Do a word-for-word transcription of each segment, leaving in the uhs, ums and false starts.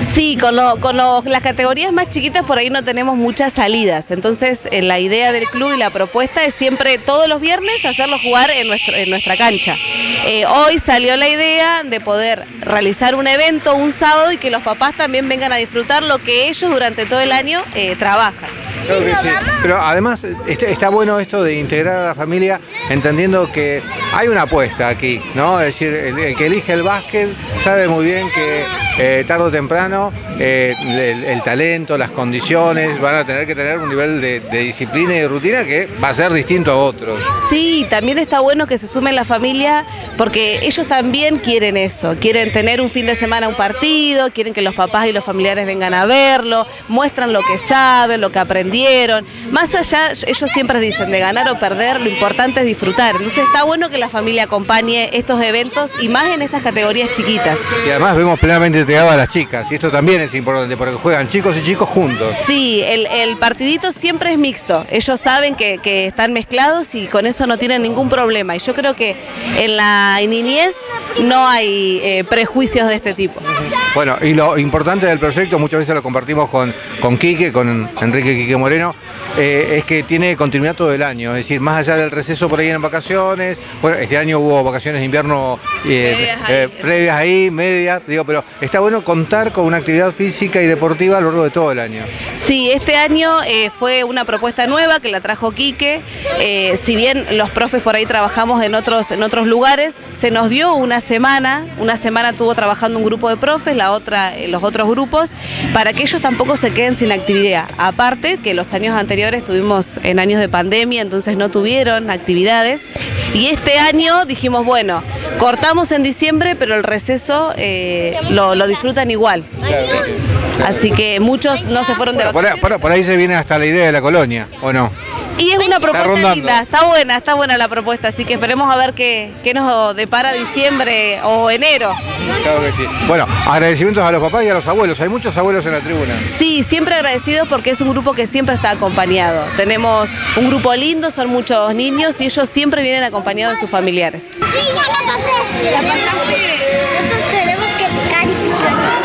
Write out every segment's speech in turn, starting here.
Sí, con, lo, con lo, las categorías más chiquitas por ahí no tenemos muchas salidas, entonces eh, la idea del club y la propuesta es siempre todos los viernes hacerlo jugar en, nuestro, en nuestra cancha. Eh, hoy salió la idea de poder realizar un evento un sábado y que los papás también vengan a disfrutar lo que ellos durante todo el año eh, trabajan. Claro que sí. Pero además está, está bueno esto de integrar a la familia, entendiendo que hay una apuesta aquí, ¿no? Es decir, el, el que elige el básquet sabe muy bien que eh, tarde o temprano eh, el, el talento, las condiciones van a tener que tener un nivel de, de disciplina y de rutina que va a ser distinto a otros. Sí, también está bueno que se sume la familia porque ellos también quieren eso, quieren tener un fin de semana un partido, quieren que los papás y los familiares vengan a verlo, muestran lo que saben, lo que aprendieron. Más allá, ellos siempre dicen, de ganar o perder, lo importante es disfrutar. Entonces está bueno que la familia acompañe estos eventos y más en estas categorías chiquitas. Y además vemos plenamente integrado a las chicas, y esto también es importante porque juegan chicos y chicos juntos. Sí, el, el partidito siempre es mixto. Ellos saben que, que están mezclados y con eso no tienen ningún problema. Y yo creo que en la niñez no hay eh, prejuicios de este tipo. Bueno, y lo importante del proyecto, muchas veces lo compartimos con, con Quique, con Enrique Quique Moreno, eh, es que tiene continuidad todo el año, es decir, más allá del receso por ahí en vacaciones, bueno, este año hubo vacaciones de invierno eh, previas, ahí. Eh, previas ahí, medias, digo, pero está bueno contar con una actividad física y deportiva a lo largo de todo el año. Sí, este año eh, fue una propuesta nueva que la trajo Quique, eh, si bien los profes por ahí trabajamos en otros, en otros lugares, se nos dio una semana, una semana estuvo trabajando un grupo de profes, la otra eh, los otros grupos, para que ellos tampoco se queden sin actividad. Aparte que los años anteriores estuvimos en años de pandemia, entonces no tuvieron actividades. Y este año dijimos, bueno, cortamos en diciembre, pero el receso eh, lo, lo disfrutan igual. Claro, claro. Así que muchos no se fueron de bueno, vacaciones. Por, por, por ahí se viene hasta la idea de la colonia, ¿o no? Y es una propuesta linda, está buena, está buena la propuesta, así que esperemos a ver qué, qué nos depara diciembre o enero. Claro que sí. Bueno, agradecimientos a los papás y a los abuelos, hay muchos abuelos en la tribuna. Sí, siempre agradecidos porque es un grupo que siempre está acompañado. Tenemos un grupo lindo, son muchos niños y ellos siempre vienen acompañados de sus familiares. Sí, ya la pasé. ¿La pasaste? Nosotros tenemos que picar y picar.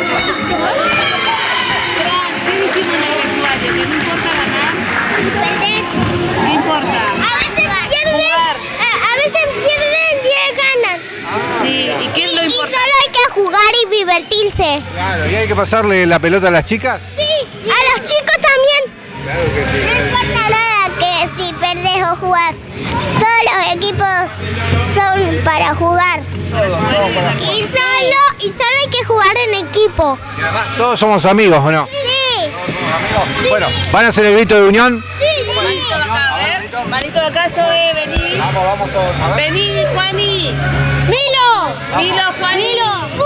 ¿Qué dijimos en el vestuario? Que no importa ganar. Perder. No importa. A veces pierden, a, a veces pierden y ganan. Ah, sí, ¿y qué es lo importante? Y solo hay que jugar y divertirse. Claro, ¿y hay que pasarle la pelota a las chicas? Sí, sí. A los chicos también. Claro que sí. No importa nada que si perdés o jugás. Todos los equipos son para jugar. Todos, todos para jugar. Y solo, y solo hay que jugar en equipo. Y además, todos somos amigos, ¿o no? Sí. Todos somos amigos. Sí. Bueno, ¿van a hacer el grito de unión? Sí, sí. Manito de acá, a ver. Manito de acá, Zoe, vení. Vamos, vamos todos, a ver. Vení, Juani. Milo. Milo, Juani. Milo.